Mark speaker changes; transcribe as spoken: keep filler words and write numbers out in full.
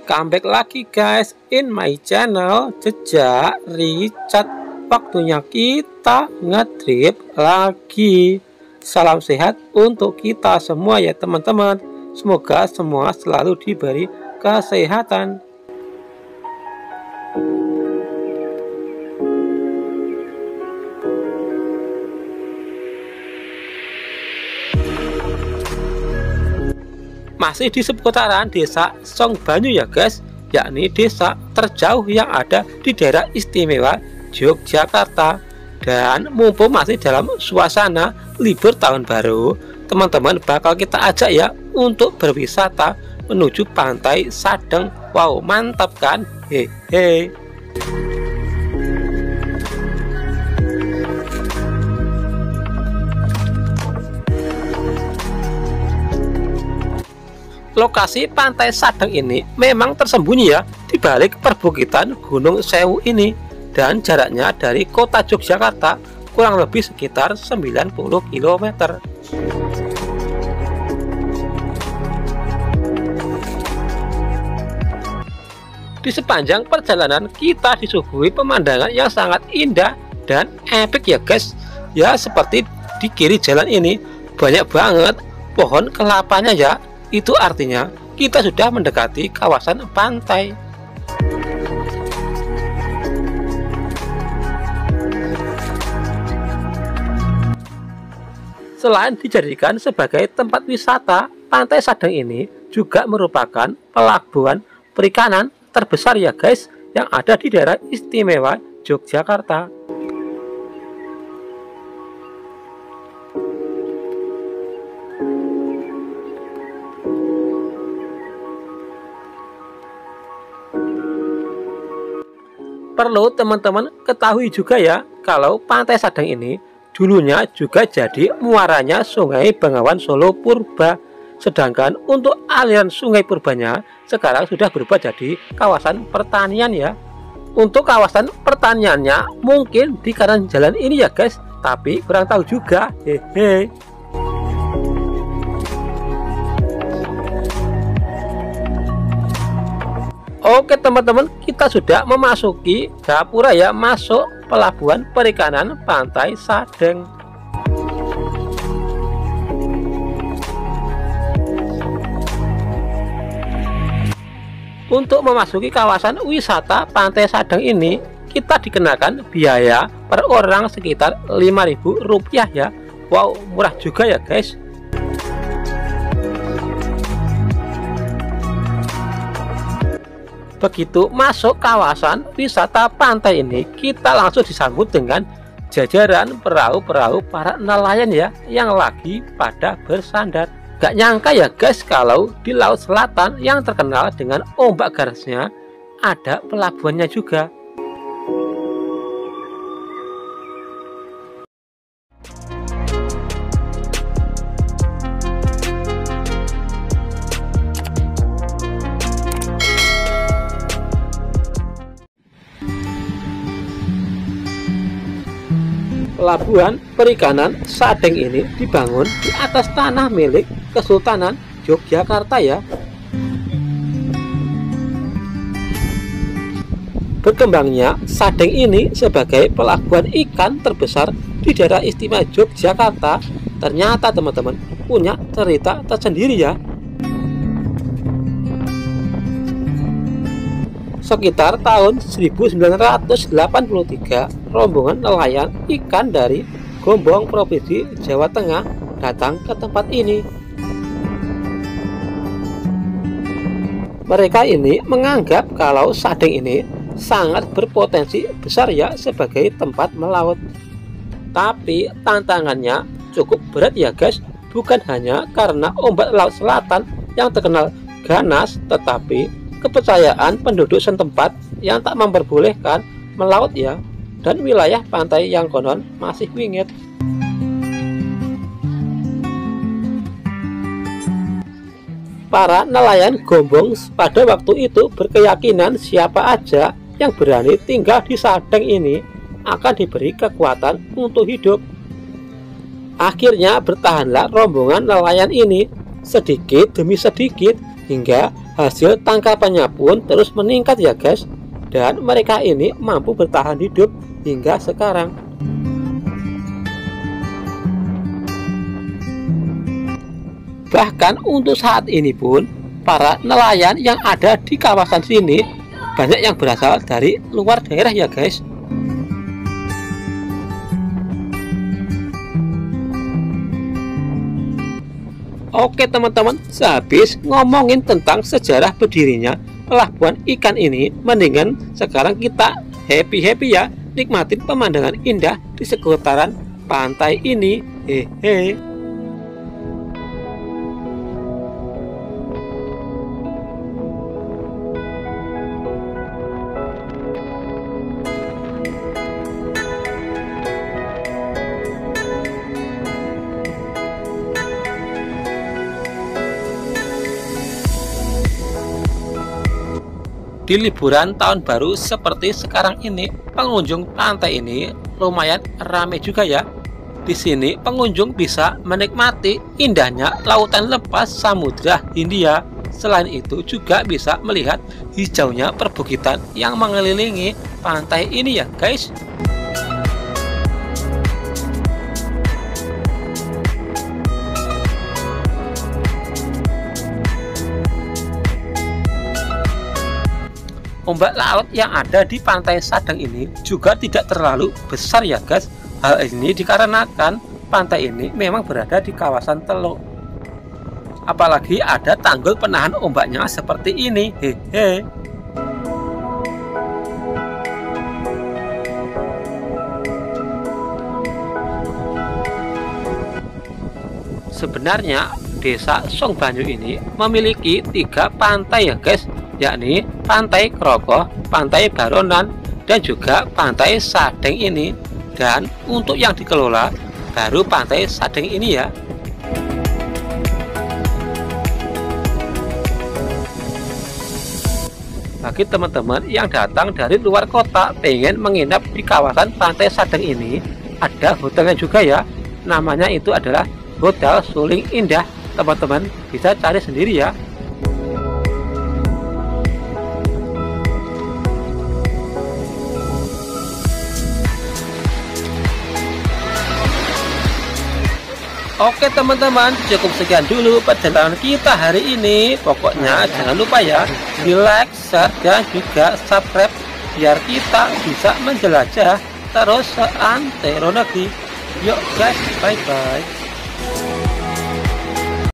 Speaker 1: Come back lagi guys in my channel Jejak Richard. Waktunya kita ngetrip lagi. Salam sehat untuk kita semua ya teman-teman. Semoga semua selalu diberi kesehatan. Masih di seputaran desa Songbanyu ya guys, yakni desa terjauh yang ada di daerah istimewa Yogyakarta. Dan mumpung masih dalam suasana libur tahun baru, teman-teman bakal kita ajak ya untuk berwisata menuju pantai Sadeng. Wow, mantap kan? Hehe. Lokasi pantai Sadeng ini memang tersembunyi ya di balik perbukitan Gunung Sewu ini, dan jaraknya dari kota Yogyakarta kurang lebih sekitar sembilan puluh kilometer. Di sepanjang perjalanan kita disuguhi pemandangan yang sangat indah dan epic ya guys. Ya, seperti di kiri jalan ini banyak banget pohon kelapanya ya. Itu artinya kita sudah mendekati kawasan pantai. Selain dijadikan sebagai tempat wisata, pantai Sadeng ini juga merupakan pelabuhan perikanan terbesar ya guys yang ada di daerah istimewa Yogyakarta. Perlu teman-teman ketahui juga ya, kalau pantai Sadeng ini dulunya juga jadi muaranya Sungai Bengawan Solo Purba. Sedangkan untuk aliran Sungai Purbanya sekarang sudah berubah jadi kawasan pertanian ya. Untuk kawasan pertaniannya mungkin di kanan jalan ini ya guys, tapi kurang tahu juga. Hehe. Oke teman-teman, kita sudah memasuki gapura ya, masuk pelabuhan perikanan pantai Sadeng. Untuk memasuki kawasan wisata pantai Sadeng ini, kita dikenakan biaya per orang sekitar lima ribu rupiah ya. Wow, murah juga ya guys. Begitu masuk kawasan wisata pantai ini, kita langsung disambut dengan jajaran perahu-perahu para nelayan ya yang lagi pada bersandar. Gak nyangka ya guys, kalau di Laut Selatan yang terkenal dengan ombak garasnya ada pelabuhannya juga. Pelabuhan perikanan Sadeng ini dibangun di atas tanah milik Kesultanan Yogyakarta ya. Berkembangnya Sadeng ini sebagai pelabuhan ikan terbesar di daerah istimewa Yogyakarta ternyata teman-teman punya cerita tersendiri ya. Sekitar tahun seribu sembilan ratus delapan puluh tiga, rombongan nelayan ikan dari Gombong, Provinsi Jawa Tengah datang ke tempat ini. Mereka ini menganggap kalau Sadeng ini sangat berpotensi besar ya sebagai tempat melaut. Tapi tantangannya cukup berat ya guys, bukan hanya karena ombak Laut Selatan yang terkenal ganas, tetapi kepercayaan penduduk setempat yang tak memperbolehkan melaut ya, dan wilayah pantai yang konon masih wingit. Para nelayan Gombong pada waktu itu berkeyakinan siapa aja yang berani tinggal di Sadeng ini akan diberi kekuatan untuk hidup. Akhirnya bertahanlah rombongan nelayan ini sedikit demi sedikit hingga Hasil tangkapannya pun terus meningkat ya guys, dan mereka ini mampu bertahan hidup hingga sekarang. Bahkan untuk saat ini pun para nelayan yang ada di kawasan sini banyak yang berasal dari luar daerah ya guys. Oke teman-teman, sehabis ngomongin tentang sejarah berdirinya pelabuhan ikan ini, mendingan sekarang kita happy-happy ya, nikmatin pemandangan indah di sekitaran pantai ini. Hehe. Di liburan tahun baru seperti sekarang ini, pengunjung pantai ini lumayan ramai juga ya. Di sini pengunjung bisa menikmati indahnya lautan lepas Samudra Hindia. Selain itu juga bisa melihat hijaunya perbukitan yang mengelilingi pantai ini ya guys. Ombak laut yang ada di pantai Sadang ini juga tidak terlalu besar ya guys. Hal ini dikarenakan pantai ini memang berada di kawasan Teluk. Apalagi ada tanggul penahan ombaknya seperti ini. Hehe. Sebenarnya desa Songbanyu ini memiliki tiga pantai ya guys, yakni Pantai Krokoh, Pantai Baronan, dan juga Pantai Sadeng ini. Dan untuk yang dikelola baru Pantai Sadeng ini ya. Bagi teman-teman yang datang dari luar kota pengen menginap di kawasan Pantai Sadeng ini, ada hotelnya juga ya. Namanya itu adalah Hotel Suling Indah. Teman-teman bisa cari sendiri ya. Oke teman-teman, cukup sekian dulu perjalanan kita hari ini. Pokoknya jangan lupa ya, di like, share, dan juga subscribe biar kita bisa menjelajah terus seantero negeri. Yuk guys, bye bye.